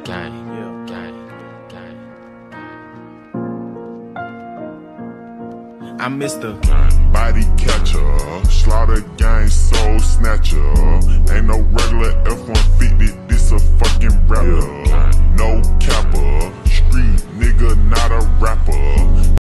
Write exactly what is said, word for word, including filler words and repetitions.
gang, gang, gang. I'm Mister Body catcher, slaughter gang, soul snatcher. Ain't no regular F one fifty, this a fucking rapper.